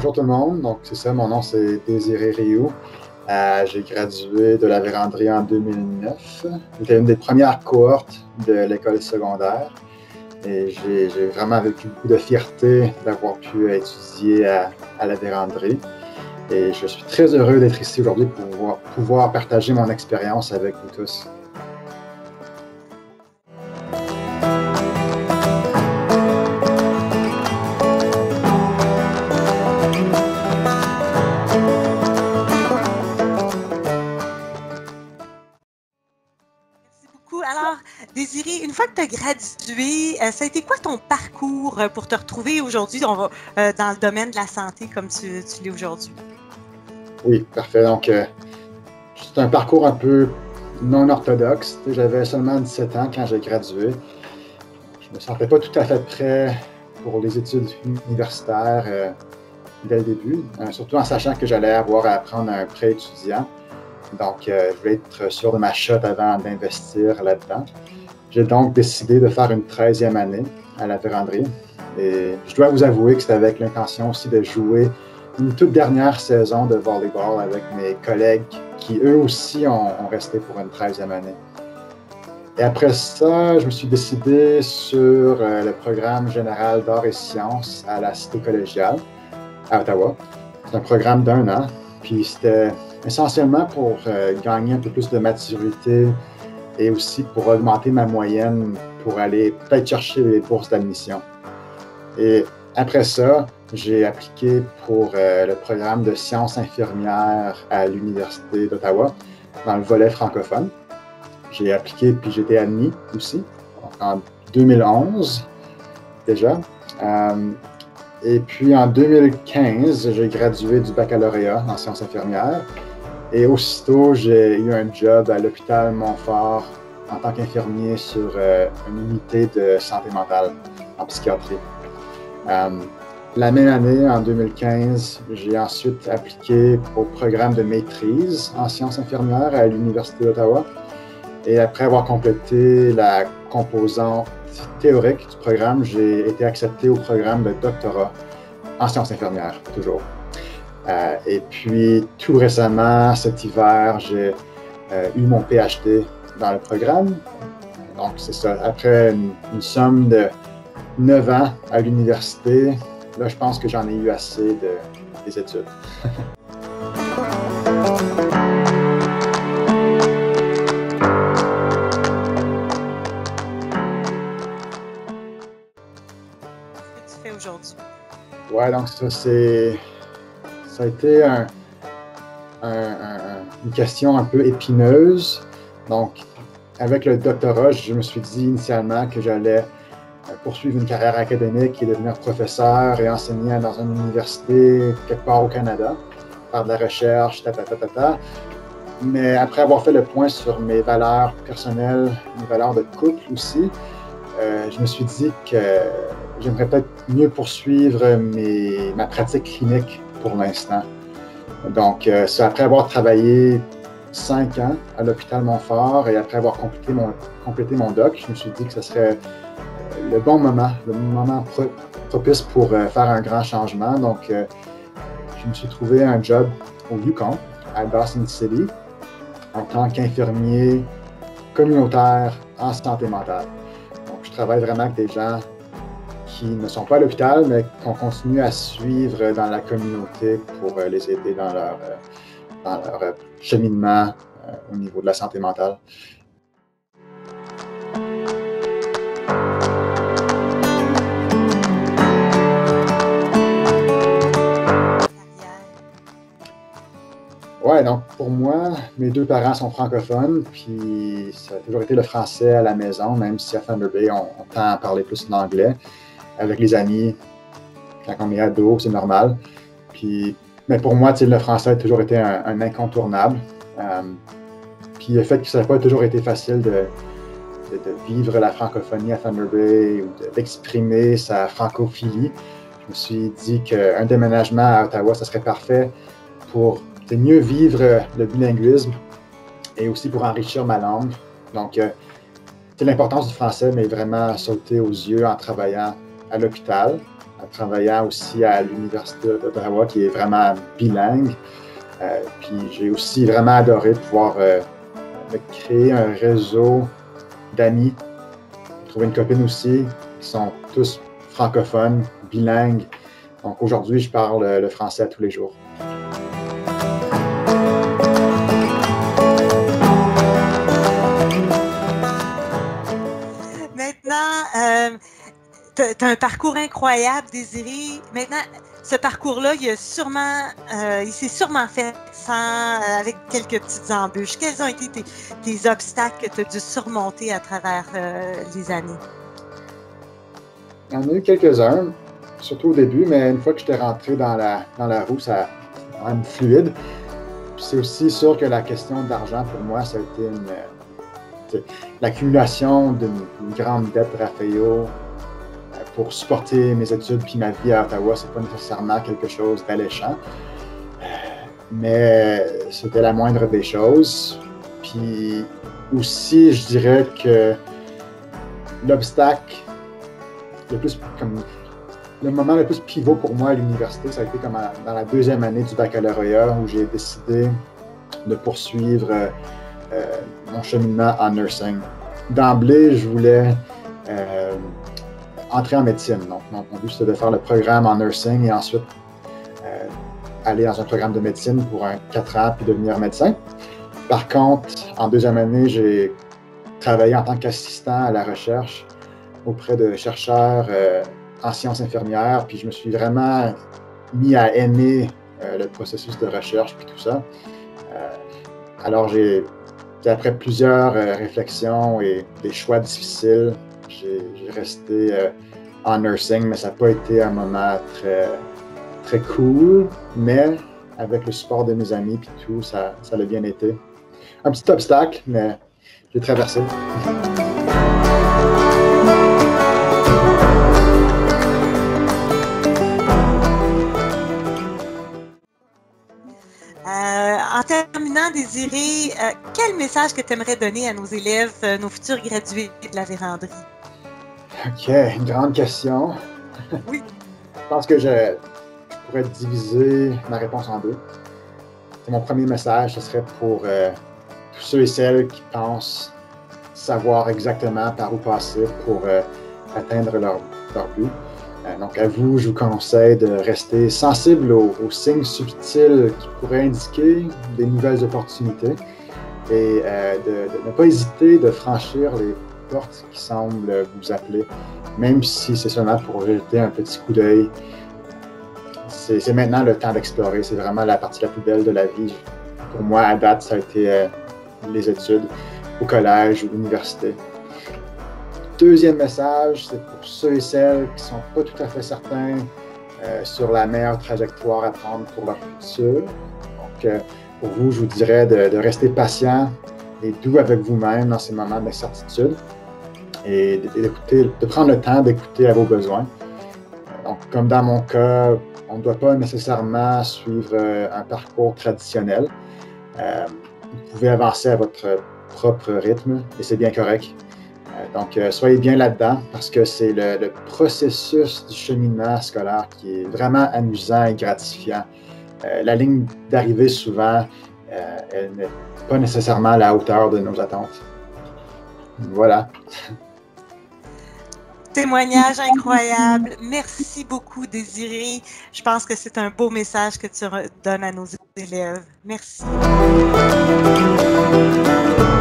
bonjour tout le monde. Donc, c'est ça, mon nom c'est Désiré Rioux. J'ai gradué de la véranderie en 2009. J'étais une des premières cohortes de l'école secondaire et j'ai vraiment vécu beaucoup de fierté d'avoir pu étudier à la véranderie. Et je suis très heureux d'être ici aujourd'hui pour pouvoir partager mon expérience avec vous tous. Alors, Désiré, une fois que tu as gradué, ça a été quoi ton parcours pour te retrouver aujourd'hui dans le domaine de la santé comme tu l'es aujourd'hui? Oui, parfait. Donc, c'est un parcours un peu non orthodoxe. J'avais seulement 17 ans quand j'ai gradué. Je me sentais pas tout à fait prêt pour les études universitaires dès le début, surtout en sachant que j'allais avoir à prendre un prêt étudiant. Donc, je voulais être sûr de ma shot avant d'investir là-dedans. J'ai donc décidé de faire une 13e année à la véranderie. Et je dois vous avouer que c'était avec l'intention aussi de jouer une toute dernière saison de volleyball avec mes collègues qui, eux aussi, ont resté pour une 13e année. Et après ça, je me suis décidé sur le programme général d'arts et sciences à la Cité collégiale à Ottawa. C'est un programme d'1 an. Puis c'était essentiellement pour gagner un peu plus de maturité et aussi pour augmenter ma moyenne pour aller peut-être chercher des bourses d'admission. Et après ça, j'ai appliqué pour le programme de sciences infirmières à l'Université d'Ottawa dans le volet francophone. J'ai appliqué puis j'ai été admis aussi en 2011 déjà. Et puis en 2015, j'ai gradué du baccalauréat en sciences infirmières. Et aussitôt, j'ai eu un job à l'hôpital Montfort en tant qu'infirmier sur une unité de santé mentale en psychiatrie. La même année, en 2015, j'ai ensuite appliqué au programme de maîtrise en sciences infirmières à l'Université d'Ottawa. Et après avoir complété la composante théorique du programme, j'ai été accepté au programme de doctorat en sciences infirmières, toujours. Et puis, tout récemment, cet hiver, j'ai eu mon PhD dans le programme. Donc, c'est ça. Après une somme de 9 ans à l'université, là, je pense que j'en ai eu assez des études. Qu'est-ce que tu fais aujourd'hui? Ouais, donc ça a été une question un peu épineuse. Donc, avec le doctorat, je me suis dit initialement que j'allais poursuivre une carrière académique et devenir professeur et enseigner dans une université quelque part au Canada, faire de la recherche, Mais après avoir fait le point sur mes valeurs personnelles, mes valeurs de couple aussi, je me suis dit que j'aimerais peut-être mieux poursuivre ma pratique clinique pour l'instant. Donc, c'est après avoir travaillé 5 ans à l'hôpital Montfort et après avoir complété mon doc, je me suis dit que ce serait le moment propice pour faire un grand changement. Donc, je me suis trouvé un job au Yukon, à Dawson City, en tant qu'infirmier communautaire en santé mentale. Donc, je travaille vraiment avec des gens qui ne sont pas à l'hôpital, mais qu'on continue à suivre dans la communauté pour les aider dans leur cheminement au niveau de la santé mentale. Ouais, donc pour moi, mes 2 parents sont francophones, puis ça a toujours été le français à la maison, même si à Thunder Bay, on tend à parler plus l'anglais. Avec les amis, quand on est ado, c'est normal. Mais pour moi, le français a toujours été un incontournable. Puis le fait que ça n'a pas toujours été facile de vivre la francophonie à Thunder Bay ou d'exprimer sa francophilie, je me suis dit qu'un déménagement à Ottawa, ça serait parfait pour mieux vivre le bilinguisme et aussi pour enrichir ma langue. Donc, l'importance du français m'est vraiment sautée aux yeux en travaillant à l'hôpital en travaillant aussi à l'Université d'Ottawa, qui est vraiment bilingue. Puis j'ai aussi vraiment adoré pouvoir me créer un réseau d'amis, trouver une copine aussi, qui sont tous francophones, bilingues. Donc aujourd'hui, je parle le français tous les jours. Maintenant, tu as un parcours incroyable, Désiré. Maintenant, ce parcours-là, il s'est sûrement fait avec quelques petites embûches. Quels ont été tes obstacles que tu as dû surmonter à travers les années? Il y en a eu quelques-uns, surtout au début, mais une fois que j'étais rentré dans la roue, ça a quand même fluide. C'est aussi sûr que la question d'argent, pour moi, ça a été l'accumulation d'une grande dette Raphaël pour supporter mes études puis ma vie à Ottawa. C'est pas nécessairement quelque chose d'alléchant, mais c'était la moindre des choses. Puis aussi, je dirais que l'obstacle le moment le plus pivot pour moi à l'université, ça a été comme dans la deuxième année du baccalauréat où j'ai décidé de poursuivre mon cheminement en nursing. D'emblée, je voulais entrer en médecine. Donc, mon but, c'était de faire le programme en nursing et ensuite aller dans un programme de médecine pour 4 ans puis devenir médecin. Par contre, en deuxième année, j'ai travaillé en tant qu'assistant à la recherche auprès de chercheurs en sciences infirmières, puis je me suis vraiment mis à aimer le processus de recherche puis tout ça. Alors, après plusieurs réflexions et des choix difficiles, j'ai resté en nursing, mais ça n'a pas été un moment très, très cool, mais avec le support de mes amis puis tout, ça a bien été. Un petit obstacle, mais j'ai traversé. En terminant, Désiré, quel message que tu aimerais donner à nos élèves, nos futurs gradués de la véranderie? OK, une grande question. Oui. Je pense que je pourrais diviser ma réponse en deux. Mon premier message, ce serait pour tous ceux et celles qui pensent savoir exactement par où passer pour atteindre leur but. Donc, à vous, je vous conseille de rester sensible aux signes subtils qui pourraient indiquer des nouvelles opportunités et de ne pas hésiter de franchir les portes qui semblent vous appeler, même si c'est seulement pour jeter un petit coup d'œil. C'est maintenant le temps d'explorer. C'est vraiment la partie la plus belle de la vie. Pour moi, à date, ça a été les études au collège ou l'université. Deuxième message, c'est pour ceux et celles qui ne sont pas tout à fait certains sur la meilleure trajectoire à prendre pour leur futur. Donc, pour vous, je vous dirais de rester patient et doux avec vous-même dans ces moments d'incertitude et de prendre le temps d'écouter à vos besoins. Donc, comme dans mon cas, on ne doit pas nécessairement suivre un parcours traditionnel. Vous pouvez avancer à votre propre rythme et c'est bien correct. Donc, soyez bien là-dedans parce que c'est le processus du cheminement scolaire qui est vraiment amusant et gratifiant. La ligne d'arrivée, souvent, elle n'est pas nécessairement à la hauteur de nos attentes. Voilà. Témoignage incroyable. Merci beaucoup, Désiré. Je pense que c'est un beau message que tu donnes à nos élèves. Merci.